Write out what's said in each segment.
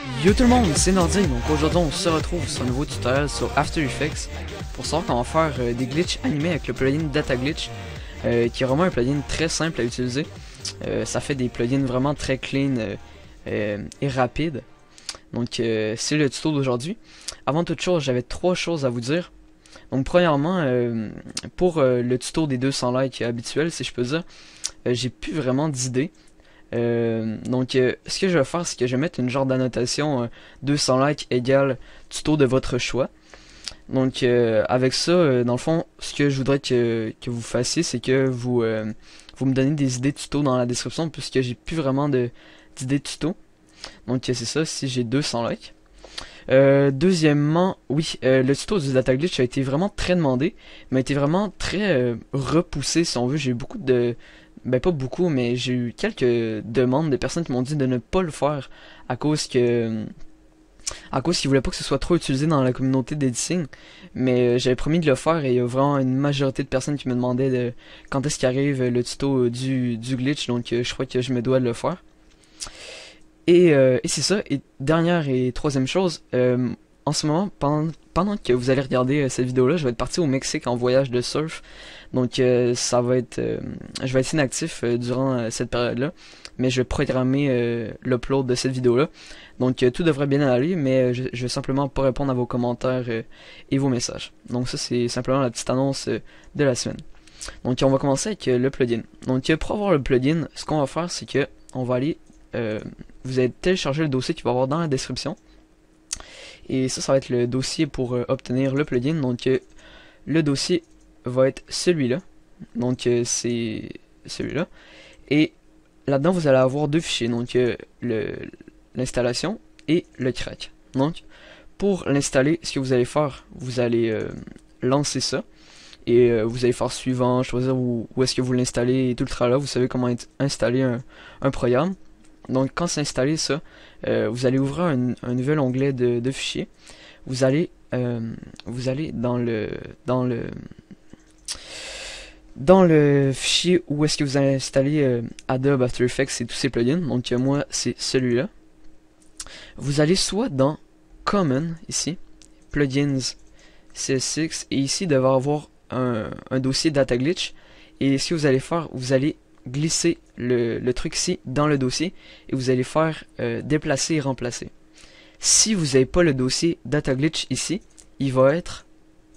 Yo tout le monde, c'est Nordi, donc aujourd'hui on se retrouve sur un nouveau tutoriel sur After Effects pour savoir comment faire des glitches animés avec le plugin Data Glitch qui est vraiment un plugin très simple à utiliser. Ça fait des plugins vraiment très clean et rapides. Donc c'est le tuto d'aujourd'hui. Avant toute chose, j'avais trois choses à vous dire. Donc premièrement, pour le tuto des 200 likes habituel, si je peux dire, j'ai plus vraiment d'idées. Ce que je vais faire, c'est que je vais mettre une genre d'annotation 200 likes égale tuto de votre choix. Donc avec ça, dans le fond, ce que je voudrais que vous fassiez, c'est que vous me donnez des idées de tuto dans la description, puisque j'ai plus vraiment d'idées de tuto. Donc c'est ça, si j'ai 200 likes. Deuxièmement, oui, le tuto du Data Glitch a été vraiment très demandé, mais a été vraiment très repoussé, si on veut. J'ai eu beaucoup de... Ben pas beaucoup, mais j'ai eu quelques demandes de personnes qui m'ont dit de ne pas le faire à cause qu'ils voulaient pas que ce soit trop utilisé dans la communauté d'editing. Mais j'avais promis de le faire et il y a vraiment une majorité de personnes qui me demandaient quand est-ce qu'arrive le tuto du glitch, donc je crois que je me dois de le faire. Et c'est ça. Et dernière et troisième chose, en ce moment, pendant que vous allez regarder cette vidéo-là, je vais être parti au Mexique en voyage de surf. Donc ça va être, je vais être inactif durant cette période-là, mais je vais programmer l'upload de cette vidéo-là. Donc tout devrait bien aller, mais je vais simplement pas répondre à vos commentaires et vos messages. Donc ça c'est simplement la petite annonce de la semaine. Donc on va commencer avec le plugin. Donc pour avoir le plugin, ce qu'on va faire, c'est que on va aller, vous allez télécharger le dossier qui va avoir dans la description. Et ça va être le dossier pour obtenir le plugin. Donc le dossier va être celui-là. Donc c'est celui-là. Et là-dedans vous allez avoir deux fichiers. Donc l'installation et le crack. Donc pour l'installer, ce que vous allez faire, vous allez lancer ça. Et vous allez faire suivant, choisir où est-ce que vous l'installez et tout le tralala. Vous savez comment installer un programme. Donc quand c'est installé ça, vous allez ouvrir un nouvel onglet de fichiers. Vous allez dans le fichier où est-ce que vous allez installer Adobe After Effects et tous ces plugins. Donc moi c'est celui-là. Vous allez soit dans Common ici, Plugins CS6, et ici devrait avoir un dossier Data Glitch. Et ce que vous allez faire, vous allez glisser le truc ici dans le dossier et vous allez faire déplacer et remplacer. Si vous n'avez pas le dossier Data Glitch ici, il va être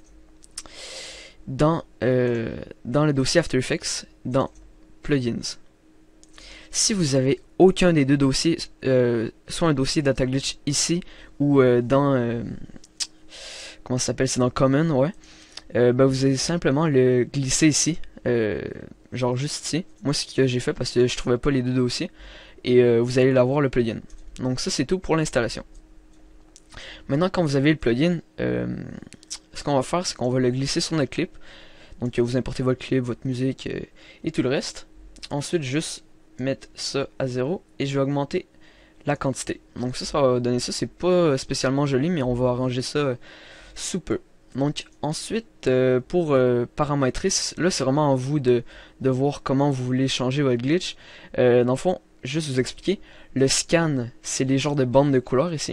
dans le dossier After Effects, dans Plugins. Si vous avez aucun des deux dossiers, soit un dossier Data Glitch ici ou dans comment ça s'appelle, c'est dans Common, ouais. Vous allez simplement le glisser ici, genre juste ici. Moi c'est ce que j'ai fait parce que je trouvais pas les deux dossiers. Et vous allez l'avoir le plugin. Donc ça c'est tout pour l'installation. Maintenant quand vous avez le plugin, ce qu'on va faire c'est qu'on va le glisser sur notre clip. Donc vous importez votre clip, votre musique et tout le reste. Ensuite juste mettre ça à 0 et je vais augmenter la quantité. Donc ça va donner ça, c'est pas spécialement joli mais on va arranger ça sous peu. Donc ensuite pour paramétrer, là c'est vraiment à vous de voir comment vous voulez changer votre glitch. Dans le fond, juste vous expliquer, le scan c'est les genres de bandes de couleurs ici.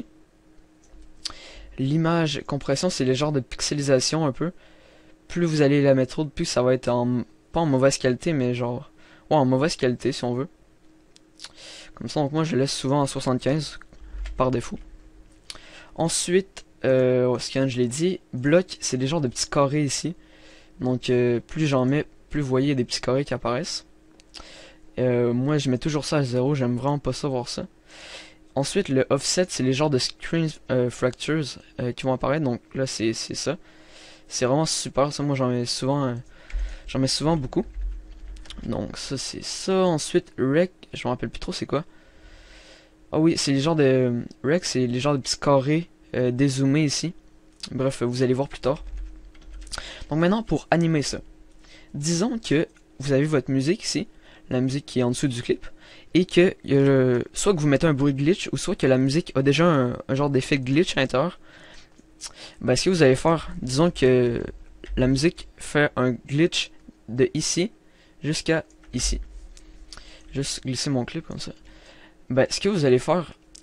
L'image compression c'est les genres de pixelisation un peu. Plus vous allez la mettre haute, plus ça va être pas en mauvaise qualité mais genre ouais, en mauvaise qualité si on veut. Comme ça donc moi je laisse souvent en 75 par défaut. Ensuite scan je l'ai dit, bloc c'est des genres de petits carrés ici. Donc plus j'en mets, plus vous voyez des petits carrés qui apparaissent. Moi je mets toujours ça à 0, j'aime vraiment pas ça voir ça. Ensuite le offset c'est les genres de screen fractures qui vont apparaître, donc là c'est ça. C'est vraiment super ça, moi j'en mets souvent beaucoup. Donc ça c'est ça. Ensuite rec, je me rappelle plus trop c'est quoi. Ah oui c'est les genres de rec, c'est les genres de petits carrés dézoomés ici. Bref vous allez voir plus tard. Donc maintenant pour animer ça, disons que vous avez votre musique ici, la musique qui est en dessous du clip, et que soit que vous mettez un bruit glitch ou soit que la musique a déjà un genre d'effet glitch à l'intérieur. Ce que vous allez faire, disons que la musique fait un glitch de ici jusqu'à ici. Juste glisser mon clip comme ça. Ce que vous allez faire,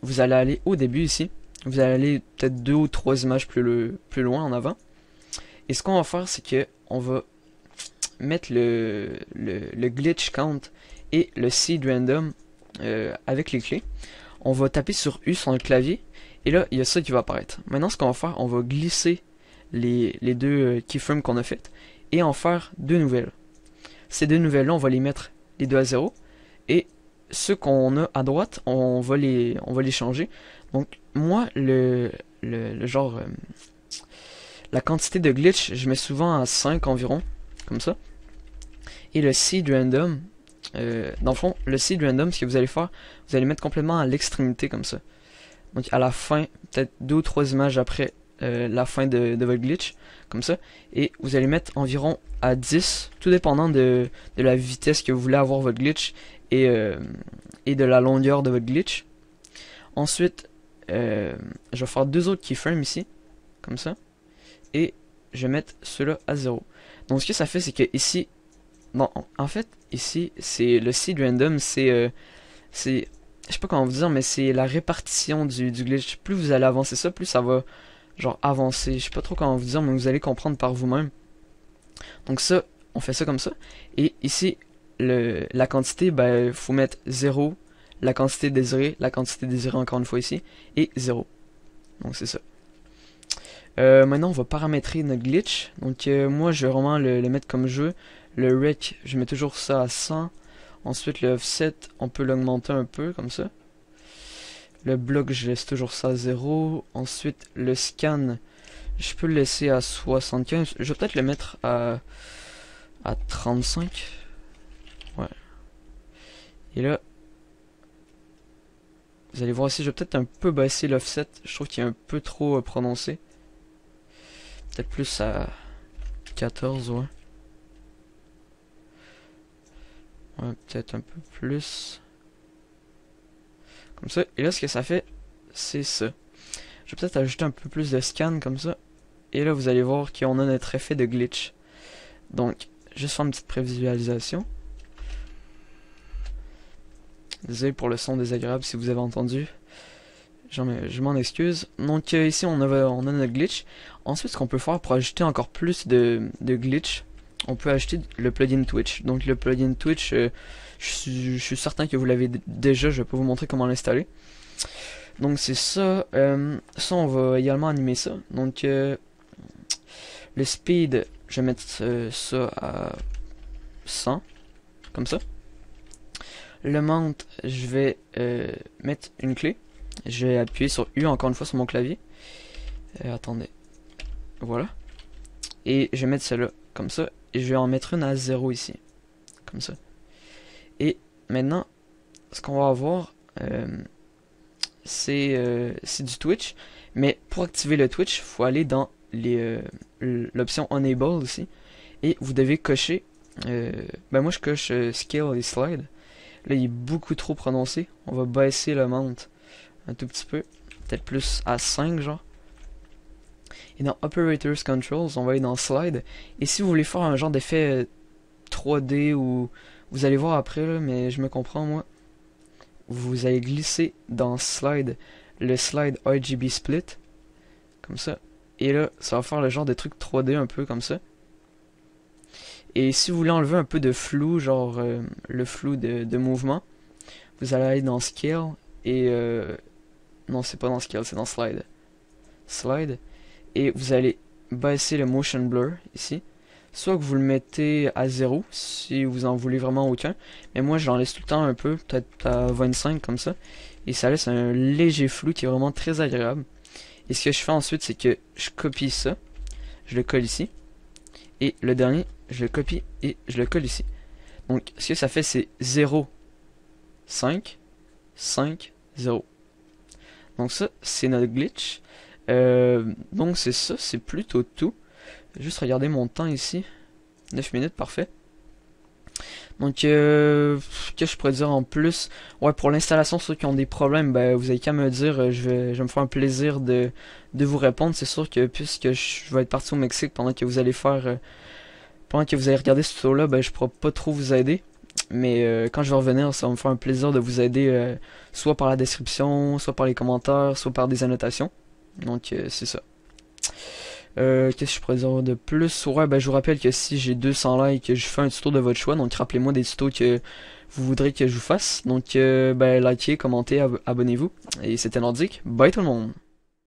vous allez aller au début ici. Vous allez aller peut-être 2 ou 3 images plus loin en avant. Et ce qu'on va faire, c'est que on va mettre le glitch count et le seed random avec les clés. On va taper sur U sur le clavier. Et là, il y a ça qui va apparaître. Maintenant, ce qu'on va faire, on va glisser les deux keyframes qu'on a faites et en faire 2 nouvelles. Ces 2 nouvelles-là, on va les mettre les 2 à 0. Et ceux qu'on a à droite, on va les changer. Donc, moi, le genre... la quantité de glitch, je mets souvent à 5 environ, comme ça. Et le seed random, dans le fond, le seed random, ce que vous allez faire, vous allez mettre complètement à l'extrémité, comme ça. Donc à la fin, peut-être 2 ou 3 images après la fin de votre glitch, comme ça. Et vous allez mettre environ à 10, tout dépendant de la vitesse que vous voulez avoir votre glitch et de la longueur de votre glitch. Ensuite, je vais faire 2 autres keyframes ici, comme ça. Et je vais mettre ceux-là à 0. Donc ce que ça fait, c'est que ici, non, en fait, ici, c'est le seed random, c'est, je sais pas comment vous dire, mais c'est la répartition du glitch. Plus vous allez avancer ça, plus ça va, genre, avancer. Je sais pas trop comment vous dire, mais vous allez comprendre par vous-même. Donc ça, on fait ça comme ça. Et ici, la quantité, ben, faut mettre 0, la quantité désirée encore une fois ici, et 0. Donc c'est ça. Maintenant, on va paramétrer notre glitch. Donc, moi, je vais vraiment le mettre comme je veux. Le rec, je mets toujours ça à 100. Ensuite, le offset, on peut l'augmenter un peu, comme ça. Le bloc, je laisse toujours ça à 0. Ensuite, le scan, je peux le laisser à 75. Je vais peut-être le mettre à 35. Ouais. Et là, vous allez voir ici, je vais peut-être un peu baisser l'offset. Je trouve qu'il est un peu trop prononcé. Peut-être plus à 14, ouais. Ouais, peut-être un peu plus. Comme ça. Et là, ce que ça fait, c'est ça. Je vais peut-être ajouter un peu plus de scan, comme ça. Et là, vous allez voir qu'on a notre effet de glitch. Donc, juste faire une petite prévisualisation. Désolé pour le son désagréable si vous avez entendu. Je m'en excuse. Donc ici on a notre glitch. Ensuite ce qu'on peut faire pour ajouter encore plus de glitch, on peut acheter le plugin Twitch. Donc le plugin Twitch, je suis certain que vous l'avez déjà, je vais pas vous montrer comment l'installer. Donc c'est ça. Ça on va également animer ça. Donc le speed, je vais mettre ça à 100. Comme ça. Le mount, je vais mettre une clé. Je vais appuyer sur U encore une fois sur mon clavier. Attendez. Voilà. Et je vais mettre celle-là comme ça. Et je vais en mettre une à 0 ici. Comme ça. Et maintenant, ce qu'on va avoir, c'est du Twitch. Mais pour activer le Twitch, il faut aller dans l'option Enable aussi. Et vous devez cocher. Ben moi je coche Scale et Slide. Là il est beaucoup trop prononcé. On va baisser le mount un tout petit peu. Peut-être plus à 5 genre. Et dans Operators Controls, on va aller dans Slide. Et si vous voulez faire un genre d'effet 3D ou vous allez voir après là, mais je me comprends moi. Vous allez glisser dans Slide le slide RGB Split. Comme ça. Et là, ça va faire le genre de truc 3D un peu comme ça. Et si vous voulez enlever un peu de flou, genre le flou de mouvement, vous allez aller dans Scale et non c'est pas dans Scale, c'est dans Slide. Slide. Et vous allez baisser le Motion Blur ici. Soit que vous le mettez à 0 si vous en voulez vraiment aucun. Mais moi j'en laisse tout le temps un peu, peut-être à 25 comme ça. Et ça laisse un léger flou qui est vraiment très agréable. Et ce que je fais ensuite c'est que je copie ça. Je le colle ici. Et le dernier, je le copie et je le colle ici. Donc ce que ça fait c'est 0, 5, 5, 0. Donc ça c'est notre glitch. Donc c'est ça, c'est plutôt tout. Juste regarder mon temps ici. 9 minutes, parfait. Donc qu'est-ce que je pourrais dire en plus? Ouais, pour l'installation, ceux qui ont des problèmes, ben vous avez qu'à me dire, je vais me faire un plaisir de vous répondre. C'est sûr que puisque je vais être parti au Mexique pendant que vous allez faire pendant que vous allez regarder ce tuto là, ben je pourrai pas trop vous aider. Mais quand je vais revenir, ça va me faire un plaisir de vous aider, soit par la description, soit par les commentaires, soit par des annotations. Donc c'est ça. Qu'est-ce que je pourrais dire de plus? Ouais, ben je vous rappelle que si j'ai 200 likes, je fais un tuto de votre choix. Donc rappelez-moi des tutos que vous voudrez que je vous fasse. Donc ben likez, commentez, abonnez-vous. Et c'était Nordique. Bye tout le monde!